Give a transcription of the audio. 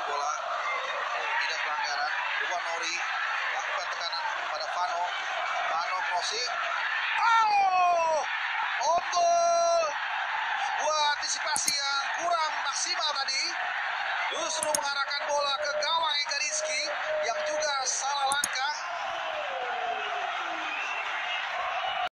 bola. Tidak pelanggaran. Ruan Nori lakukan tekanan pada Vano. Vano crossing. Oh! On goal. Sebuah antisipasi yang kurang maksimal tadi. Justru mengarahkan bola ke gawang